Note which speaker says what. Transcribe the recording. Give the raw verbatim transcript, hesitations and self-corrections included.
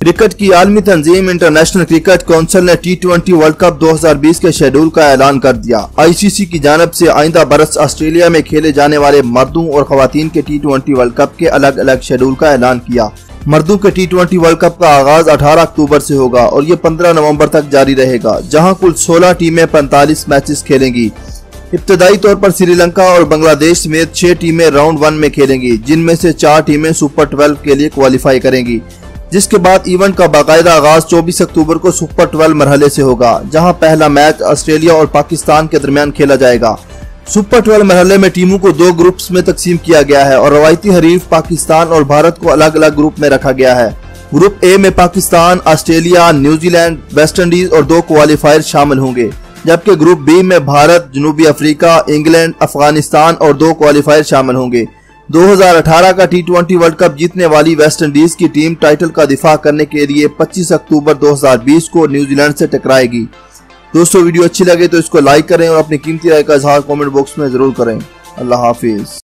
Speaker 1: Cricket की आलमी तंजीम इंटरनेशनल क्रिकेट काउंसिल ने टी ट्वेंटी वर्ल्ड कप दो हज़ार बीस के शेड्यूल का ऐलान कर दिया। आई सी सी की जानिब से आइंदा बरस ऑस्ट्रेलिया में खेले जाने वाले मर्दों और खवातीन के टी ट्वेंटी वर्ल्ड कप के अलग अलग शेड्यूल का ऐलान किया। मर्दों के टी ट्वेंटी वर्ल्ड कप का आगाज अठारह अक्टूबर से होगा और ये पंद्रह नवंबर तक जारी रहेगा, जहां कुल सोलह टीमें पैंतालीस मैचेस खेलेंगी। इब्तदाई तौर पर श्रीलंका और बांग्लादेश समेत छह टीमें राउंड वन में खेलेंगी, जिनमें से चार टीमें सुपर ट्वेल्व के लिए क्वालिफाई करेंगी, जिसके बाद इवेंट का बाकायदा आगाज चौबीस अक्टूबर को सुपर ट्वेल्व मरहले से होगा, जहां पहला मैच ऑस्ट्रेलिया और पाकिस्तान के दरमियान खेला जाएगा। सुपर ट्वेल्व मरहले में टीमों को दो ग्रुप्स में तकसीम किया गया है और रवायती हरीफ पाकिस्तान और भारत को अलग अलग ग्रुप में रखा गया है। ग्रुप ए में Pakistan, Australia, New Zealand, West Indies और दो क्वालिफायर शामिल होंगे, जबकि ग्रुप बी में भारत, जनूबी अफ्रीका, इंग्लैंड, अफगानिस्तान और दो क्वालिफायर शामिल होंगे। दो हज़ार अठारह का टी ट्वेंटी वर्ल्ड कप जीतने वाली वेस्ट इंडीज की टीम टाइटल का दिफा करने के लिए पच्चीस अक्टूबर दो हज़ार बीस को न्यूजीलैंड से टकराएगी। दोस्तों, वीडियो अच्छी लगे तो इसको लाइक करें और अपनी कीमती राय का इजहार कमेंट बॉक्स में जरूर करें। अल्लाह हाफिज।